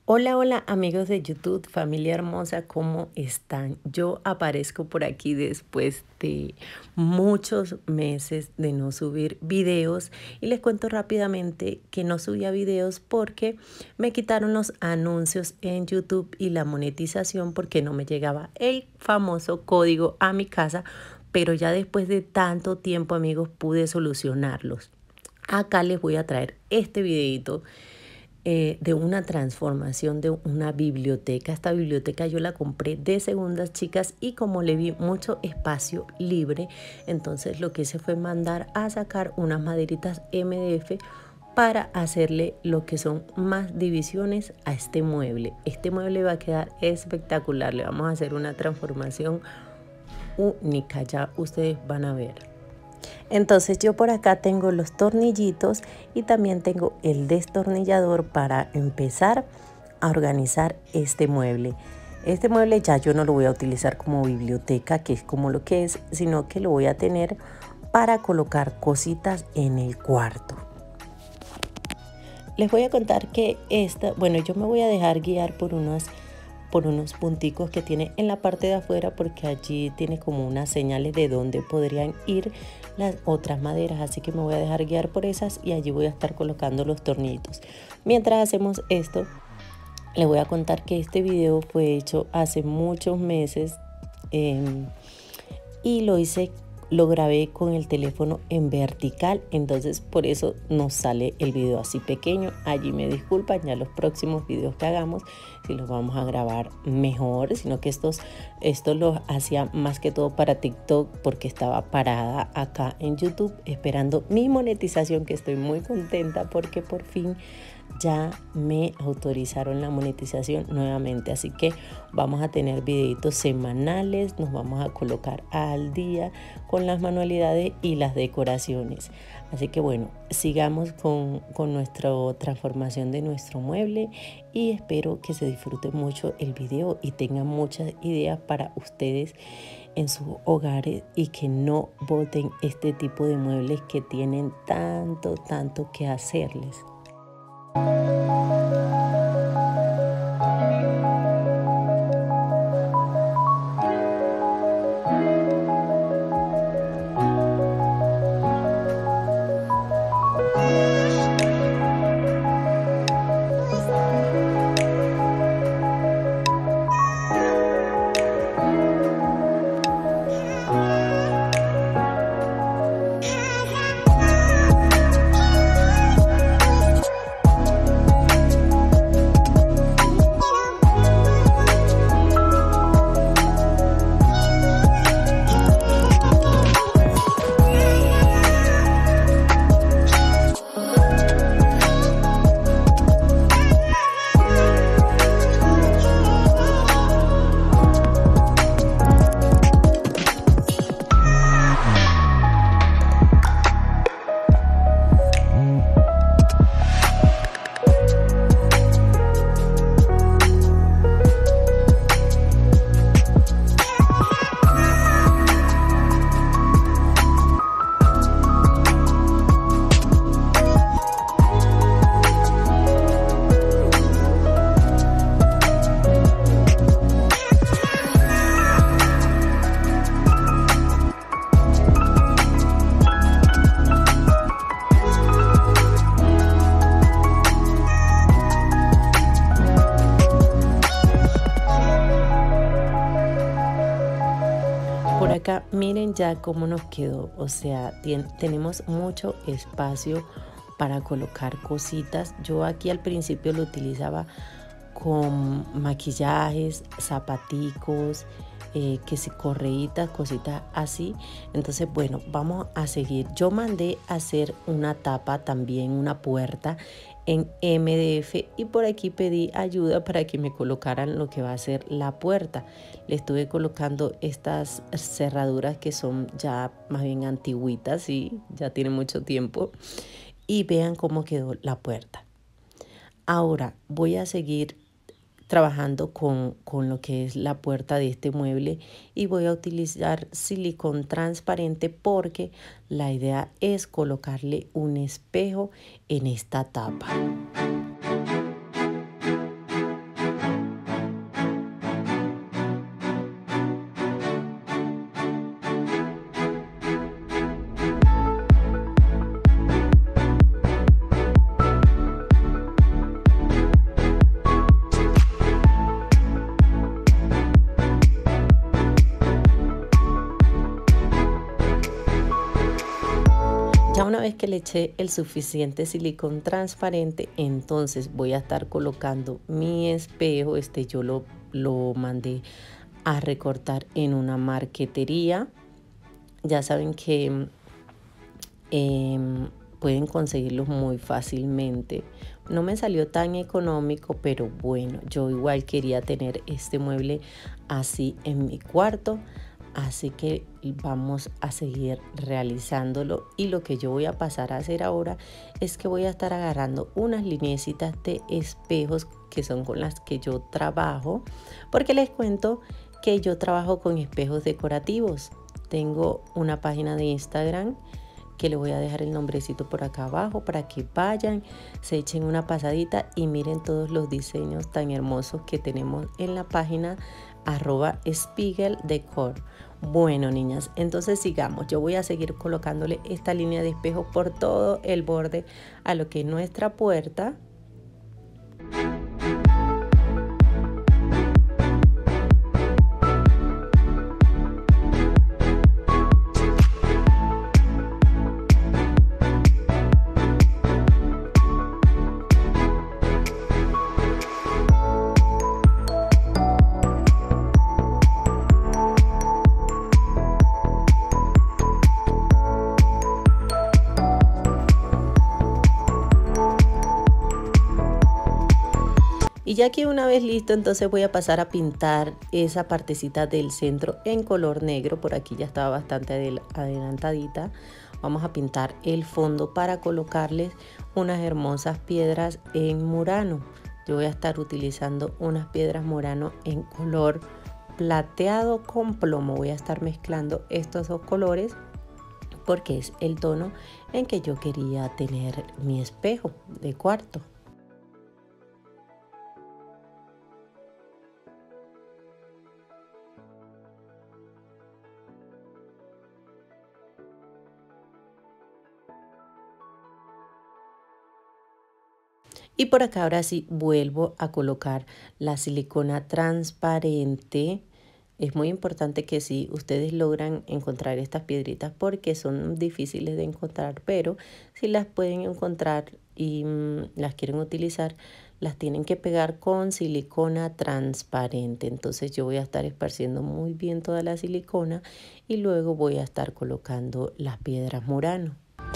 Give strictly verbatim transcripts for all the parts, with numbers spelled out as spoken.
Hola, hola amigos de YouTube, familia hermosa, ¿cómo están? Yo aparezco por aquí después de muchos meses de no subir videos y les cuento rápidamente que no subía videos porque me quitaron los anuncios en YouTube y la monetización porque no me llegaba el famoso código a mi casa, pero ya después de tanto tiempo, amigos, pude solucionarlos. Acá les voy a traer este videito eh, de una transformación de una biblioteca. Esta biblioteca yo la compré de segundas, chicas, y como le vi mucho espacio libre, entonces lo que hice fue mandar a sacar unas maderitas M D F para hacerle lo que son más divisiones a este mueble. Este mueble va a quedar espectacular. Le vamos a hacer una transformación única, ya ustedes van a ver. Entonces yo por acá tengo los tornillitos y también tengo el destornillador para empezar a organizar este mueble. Este mueble ya yo no lo voy a utilizar como biblioteca, que es como lo que es, sino que lo voy a tener para colocar cositas en el cuarto. Les voy a contar que esta, bueno, yo me voy a dejar guiar por unas por unos punticos que tiene en la parte de afuera, porque allí tiene como unas señales de dónde podrían ir las otras maderas, así que me voy a dejar guiar por esas y allí voy a estar colocando los tornillitos. Mientras hacemos esto, les voy a contar que este video fue hecho hace muchos meses eh, y lo hice lo grabé con el teléfono en vertical, entonces por eso nos sale el video así pequeño. Allí me disculpan, ya los próximos videos que hagamos si los vamos a grabar mejor, sino que estos esto los hacía más que todo para TikTok porque estaba parada acá en YouTube esperando mi monetización, que estoy muy contenta porque por fin ya me autorizaron la monetización nuevamente, así que vamos a tener videitos semanales, nos vamos a colocar al día con las manualidades y las decoraciones. Así que bueno, sigamos con, con nuestra transformación de nuestro mueble y espero que se disfrute mucho el video y tengan muchas ideas para ustedes en sus hogares y que no boten este tipo de muebles que tienen tanto, tanto que hacerles. Por acá miren ya cómo nos quedó, o sea, tenemos mucho espacio para colocar cositas. Yo aquí al principio lo utilizaba con maquillajes, zapaticos, eh, que si correitas, cositas así. Entonces bueno, vamos a seguir. Yo mandé a hacer una tapa, también una puerta en M D F, y por aquí pedí ayuda para que me colocaran lo que va a ser la puerta. Le estuve colocando estas cerraduras que son ya más bien antiguitas y ya tienen mucho tiempo, y vean cómo quedó la puerta. Ahora voy a seguir trabajando con, con lo que es la puerta de este mueble y voy a utilizar silicón transparente porque la idea es colocarle un espejo en esta tapa. Una vez que le eché el suficiente silicón transparente, entonces voy a estar colocando mi espejo. Este yo lo, lo mandé a recortar en una marquetería. Ya saben que eh, pueden conseguirlos muy fácilmente. No me salió tan económico, pero bueno, yo igual quería tener este mueble así en mi cuarto. Así que vamos a seguir realizándolo, y lo que yo voy a pasar a hacer ahora es que voy a estar agarrando unas lineecitas de espejos que son con las que yo trabajo, porque les cuento que yo trabajo con espejos decorativos. Tengo una página de Instagram que le voy a dejar el nombrecito por acá abajo para que vayan, se echen una pasadita y miren todos los diseños tan hermosos que tenemos en la página arroba Spiegel Decor. Bueno, niñas, entonces sigamos. Yo voy a seguir colocándole esta línea de espejos por todo el borde a lo que es nuestra puerta. Y ya que una vez listo, entonces voy a pasar a pintar esa partecita del centro en color negro. Por aquí ya estaba bastante adelantadita. Vamos a pintar el fondo para colocarles unas hermosas piedras en murano. Yo voy a estar utilizando unas piedras murano en color plateado con plomo. Voy a estar mezclando estos dos colores porque es el tono en que yo quería tener mi espejo de cuarto. Y por acá ahora sí vuelvo a colocar la silicona transparente. Es muy importante que si ustedes logran encontrar estas piedritas, porque son difíciles de encontrar, pero si las pueden encontrar y mmm, las quieren utilizar, las tienen que pegar con silicona transparente. Entonces yo voy a estar esparciendo muy bien toda la silicona y luego voy a estar colocando las piedras murano.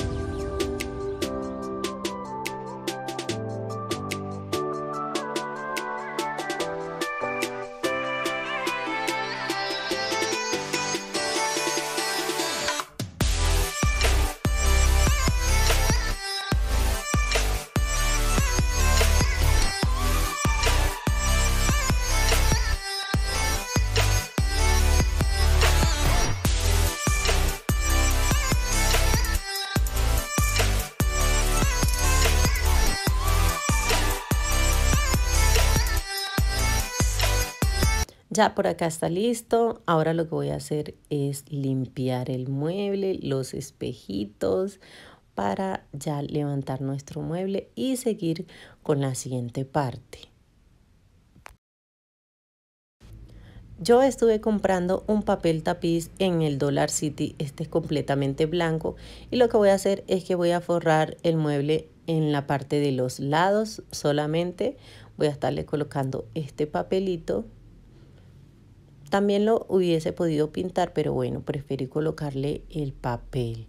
Ya por acá está listo. Ahora lo que voy a hacer es limpiar el mueble, los espejitos, para ya levantar nuestro mueble y seguir con la siguiente parte. Yo estuve comprando un papel tapiz en el Dollar City. Este es completamente blanco y lo que voy a hacer es que voy a forrar el mueble en la parte de los lados solamente. Voy a estarle colocando este papelito. También lo hubiese podido pintar, pero bueno, preferí colocarle el papel.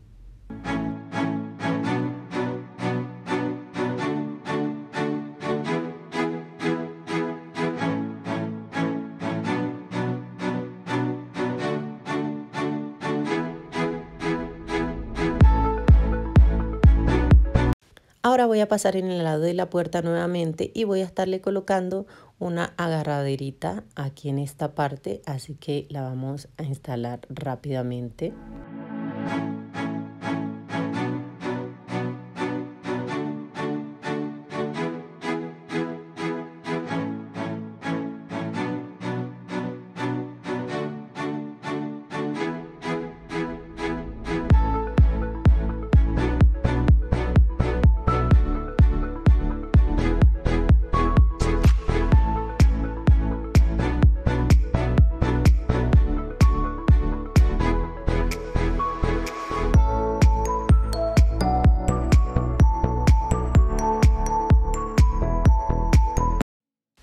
Ahora voy a pasar en el lado de la puerta nuevamente y voy a estarle colocando una agarraderita aquí en esta parte, así que la vamos a instalar rápidamente.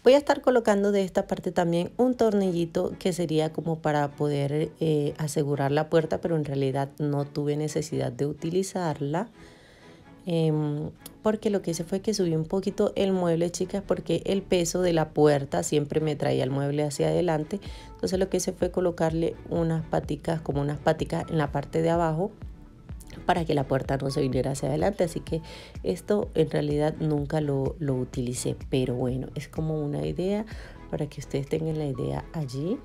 Voy a estar colocando de esta parte también un tornillito que sería como para poder eh, asegurar la puerta, pero en realidad no tuve necesidad de utilizarla. Eh, porque lo que hice fue que subí un poquito el mueble, chicas, porque el peso de la puerta siempre me traía el mueble hacia adelante. Entonces lo que hice fue colocarle unas paticas, como unas paticas en la parte de abajo, para que la puerta no se viniera hacia adelante. Así que esto en realidad nunca lo, lo utilicé, pero bueno, es como una idea para que ustedes tengan la idea allí.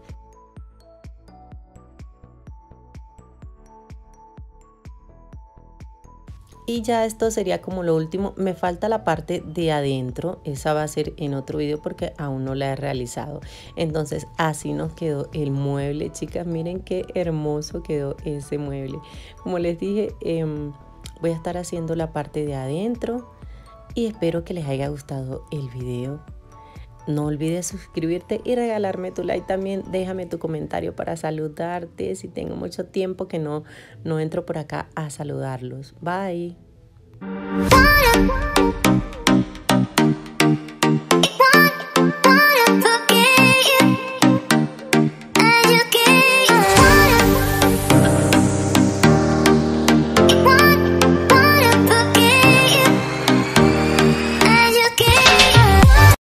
Y ya esto sería como lo último. Me falta la parte de adentro. Esa va a ser en otro video porque aún no la he realizado. Entonces así nos quedó el mueble, chicas. Miren qué hermoso quedó ese mueble. Como les dije, eh, voy a estar haciendo la parte de adentro. Y espero que les haya gustado el video. No olvides suscribirte y regalarme tu like también. Déjame tu comentario para saludarte. Si tengo mucho tiempo que no, no entro por acá a saludarlos. Bye.